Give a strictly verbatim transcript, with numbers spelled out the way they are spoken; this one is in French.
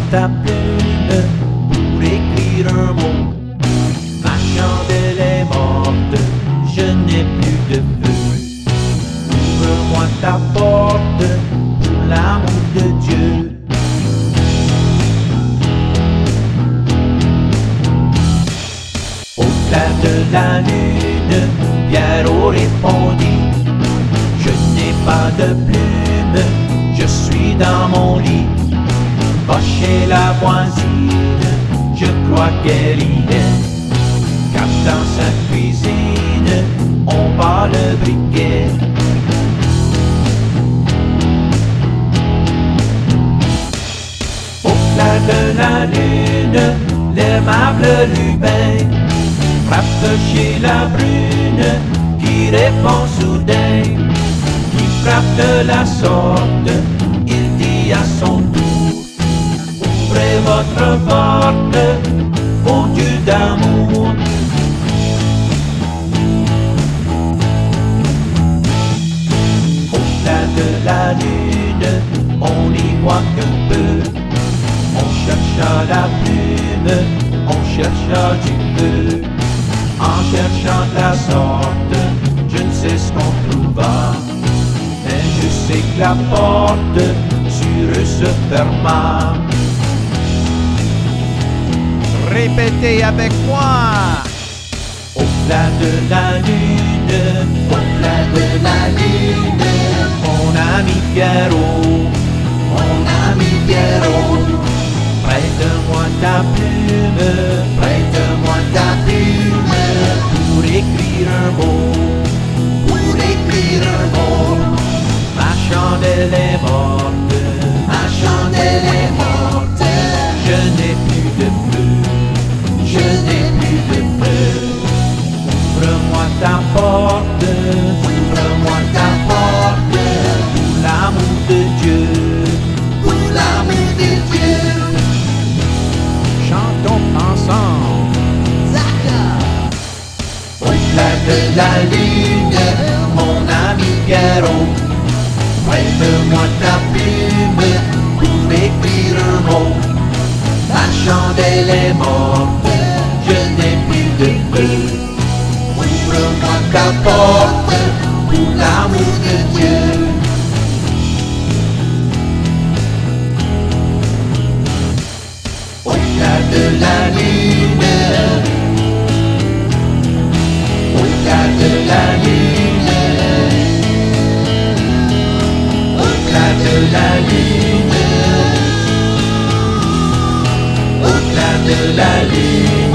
ta plume pour écrire un mot. Ma chandelle est morte, je n'ai plus de feu. Ouvre-moi ta porte pour l'amour de Dieu. Au clair de la lune, Pierrot répondit: je n'ai pas de plume, je suis dans mon lit. Va chez la voisine, je crois qu'elle y est. Car dans sa cuisine, on bat le briquet. Au clair de la lune, l'aimable Lubin frappe chez la brune, qui répond soudain, qui frappe de la sorte, il dit à son tour: ouvrez votre porte, ô Dieu d'amour. Au clair de la lune, on n'y voit qu'un peu. On chercha la plume, on chercha du feu. En cherchant de la sorte, je ne sais ce qu'on trouva, mais je sais que la porte sur eux se ferma. Répétez avec moi. Au clair de la lune, au clair de la lune, mon ami Pierrot, mon ami Pierrot, prête-moi ta plume, prête-moi ta plume, pour écrire un mot, pour écrire un mot. Ma chandelle est morte, ma chandelle est morte, je n'ai plus de feu, je n'ai plus de feu. Ouvre-moi ta porte, ouvre-moi ta porte, pour l'amour de Dieu, pour l'amour de Dieu. Chantons ensemble. Au clair de la lune, mon ami Pierrot, prête-moi ta plume pour écrire un mot. Ma chandelle est morte, je n'ai plus de feu. Ouvre-moi ta porte pour l'amour de Dieu. Au clair de la lune, au clair de la lune, au clair de la lune, au clair de la lune.